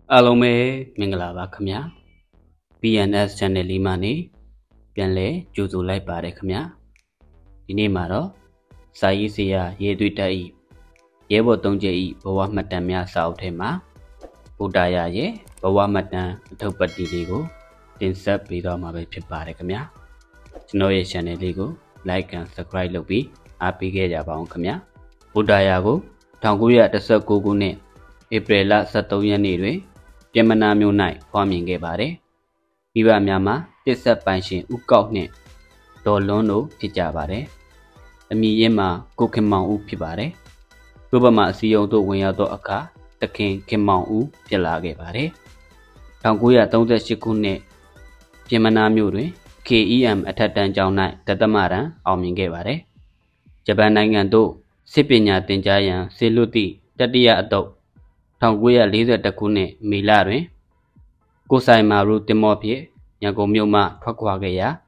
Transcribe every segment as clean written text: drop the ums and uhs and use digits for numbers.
အားလုံးပဲမင်္ဂလာပါခင်ဗျာ PNS Channel လေးမှာနေပြန်လဲကြိုဆိုလိုက်ပါတယ်ခင်ဗျာဒီနေ့မှာတော့စာရေးဆရာရေးသွေးတက်ဤရဲဘော်သုံးကျဲဤဘဝမှတ်တမ်းများစာအုပ်ထဲမှာဗုဒ္ဓရာရဲ့ဘဝမှတ်တမ်းအထုပ်ပတ်တီလေးကိုတင်ဆက်ပေးတော့မှာပဲဖြစ်ပါတယ်ခင်ဗျာကျွန်တော်ရဲ့ channel လေးကို like and subscribe လုပ်ပြီးအားပေးခဲ့ကြပါအောင်ခင်ဗျာဗုဒ္ဓရာကို1919ခုနှစ်ဧပြီလ23ရက်နေ့တွင်ပြင်မနာမြို့၌ဖွားမြင်ခဲ့ပါတယ်။မိဘများမှာတစ်ဆက်ပိုင်ရှင်ဦးကောက်နှင့်ဒေါ်လွန်းတို့ဖြစ်ကြပါတယ်။အမည်ရင်းမှာကိုခင်မောင်ဦးဖြစ်ပါတယ်။ရုပ်ပမာအစည်းအရုံးသို့ဝင်ရောက်သောအခါတခင်ခင်မောင်ဦးဖြစ်လာခဲ့ပါတယ်။1938ခုနှစ်ပြင်မနာမြို့တွင် KEM အထက်တန်းကျောင်း၌တသမရန်အောင်မြင်ခဲ့ပါတယ်။ဂျပန်နိုင်ငံသို့စစ်ပညာသင်ကြားရန်ဆေလွတ်သည့်တတိယအသုတ်1942ခုနှစ်မေလတွင်ကိုဆိုင်မာရူတင်မော့ဖြင့်ရန်ကုန်မြို့မှထွက်ခွာခဲ့ရာ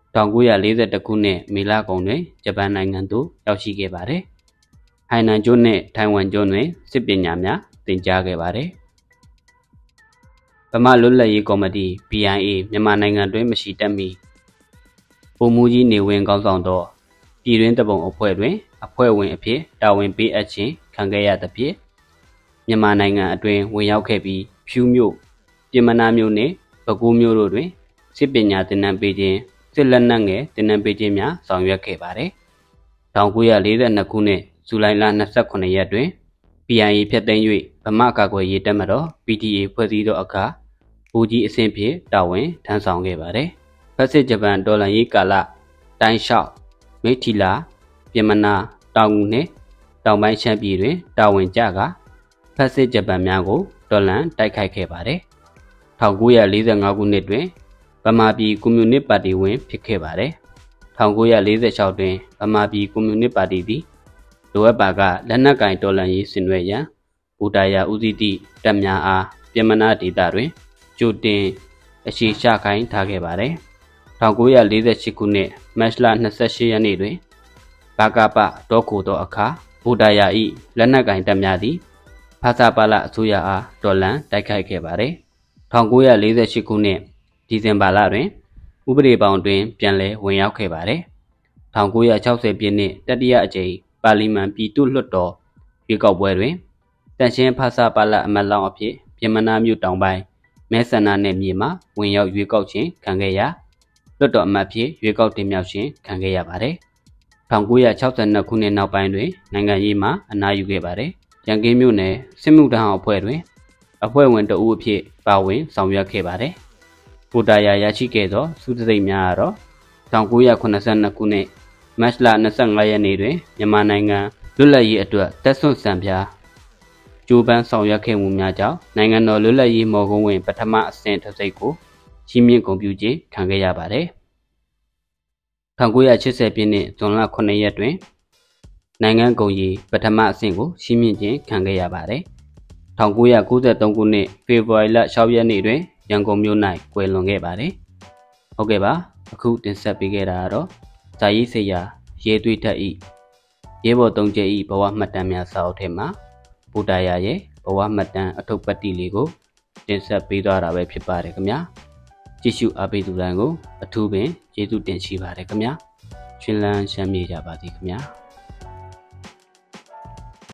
1942ခုနှစ်မေလကုန်တွင်ဂျပန်နိုင်ငံသို့ရောက်ရှိခဲ့ပါတယ်။ဟိုင်နန်ကျွန်းနှင့်ထိုင်ဝမ်ကျွန်းတွင်စစ်ပညာများသင်ကြားခဲ့ပါတယ်။ဗမာလွတ်လပ်ရေးကော်မတီ BIA မြန်မာနိုင်ငံတွင်မရှိတတ်မီပုံမူကြီးနေဝင်ကောင်းဆောင်သောပြည်တွင်းတပုံအဖွဲ့တွင်အဖွဲ့ဝင်အဖြစ်တာဝန်ပေးအပ်ခြင်းခံခဲ့ရသဖြင့်မြန်မာနိုင်ငံအတွင်းဝင်ရောက်ခဲ့ပြီးဖြူးမြို့ပြင်မနာမြို့နှင့်ပဲခူးမြို့တို့တွင်စစ်ပညာသင်တန်းပေးခြင်းစစ်လက်နက်ငယ်သင်တန်းပေးခြင်းများဆောင်ရွက်ခဲ့ပါတယ်။1942ခုနှစ်ဇူလိုင်လ29ရက်တွင် PIA ဖြတ်သိမ်း၍ဗမာကာကွယ်ရေးတပ်မတော် PTA ဖွဲ့စည်းသောအခါဗိုလ်ကြီးအဆင့်ဖြင့်တာဝန်ထမ်းဆောင်ခဲ့ပါတယ်။ဖက်စစ်ဂျပန်တော်လှန်ရေးကာလတိုင်းလျှောက်မိထီလာပြင်မနာတောင်ငူနှင့်တောင်ပိုင်းရှမ်းပြည်တွင်တာဝန်ကျကာဖက်စစ်ဂျပန်များကိုတော်လှန်တိုက်ခိုက်ခဲ့ပါတယ်။1945ခုနှစ်တွင်ဗမာပြည်ကွန်မြူနစ်ပါတီဝင်ဖြစ်ခဲ့ပါတယ်။1946တွင်ဗမာပြည်ကွန်မြူနစ်ပါတီသည်လိုအပ်ပါကလက်နက်ကင်တော်လှန်ရေးဆင်နွှဲရန်ဘူတာယာဦးစီးသည့်တပ်များအားပြင်မနာဒေသတွင်ကြိုတင်အရှိရှခိုင်းထားခဲ့ပါတယ်။1948ခုနှစ်မတ်လ28ရက်နေ့တွင်ဘကပတောခိုသောအခါဘူတာယာ၏လက်နက်ကင်တပ်များသည်ဖာစာပါလအစိုးရအားတော်လှန်တိုက်ခိုက်ခဲ့ပါတယ်။1948ခုနှစ်ဒီဇင်ဘာလတွင်ဥပဒေပေါင်းတွင်ပြန်လည်ဝင်ရောက်ခဲ့ပါတယ်။1960ပြည့်နှစ်တတိယအကြိမ်ပါလီမန်ပြည်သူ့လွှတ်တော်ရွေးကောက်ပွဲတွင်တန်ရှင်းဖာစာပါလအမတ်လောင်းအဖြစ်ပြင်မနာမြို့တောင်ပိုင်းမဲဆန္ဒနယ်မြေမှာဝင်ရောက်ရွေးကောက်ခြင်းခံခဲ့ရာလွှတ်တော်အမတ်ဖြစ်ရွေးကောက်တင်မြှောက်ခြင်းခံခဲ့ရပါတယ်။1962ခုနှစ်နောက်ပိုင်းတွင်နိုင်ငံရေးမှာအနားယူခဲ့ပါတယ်။ရန်ကင်းမြို့နယ်စစ်မှုထမ်းအဖွဲ့တွင်အဖွဲ့ဝင်တဦးအဖြစ်ပါဝင်ဆောင်ရွက်ခဲ့ပါတယ်။ဘူတာယာရရှိခဲ့သောစုစည်းများကတော့1982ခုနှစ်မတ်လ25ရက်နေ့တွင်မြန်မာနိုင်ငံလွတ်လပ်ရေးအတွက်တက်ဆွန့်စံပြားကျိုးပန်းဆောင်ရွက်ခဲ့မှုများကြောင့်နိုင်ငံတော်လွတ်လပ်ရေးမော်ကုန်းဝင်ပထမအဆင့်တစ်စိတ်ကိုချီးမြှင့်ဂုဏ်ပြုခြင်းခံခဲ့ရပါတယ်။1980ပြည့်နှစ်ဇွန်လ9ရက်တွင်နိုင်ငံကုန်ကြီးပထမအဆင့်ကိုချီးမြှင့်ခြင်းခံခဲ့ရပါတယ်။1993ခုနှစ်ဖေဖော်ဝါရီလ6ရက်နေ့တွင်ရန်ကုန်မြို့၌ကွယ်လွန်ခဲ့ပါတယ်။ဟုတ်ကဲ့ပါအခုတင်ဆက်ပေးခဲ့တာကတော့ဇာရေးဆရာရေးသွေးထက်ဤရဲဘော်သုံးကျဲဤဘဝမှတ်တမ်းများစာအုပ်ထဲမှာဘူတာယာရဲ့ဘဝမှတ်တမ်းအထုပ်ပတ်တိလေးကိုတင်ဆက်ပေးသွားတာပဲဖြစ်ပါတယ်ခင်ဗျာ။ကြည့်ရှုအားပေးသူတိုင်းကိုအထူးပင်ကျေးဇူးတင်ရှိပါတယ်ခင်ဗျာ။ရှင်လန်းချမ်းမြေ့ကြပါသည်ခင်ဗျာ။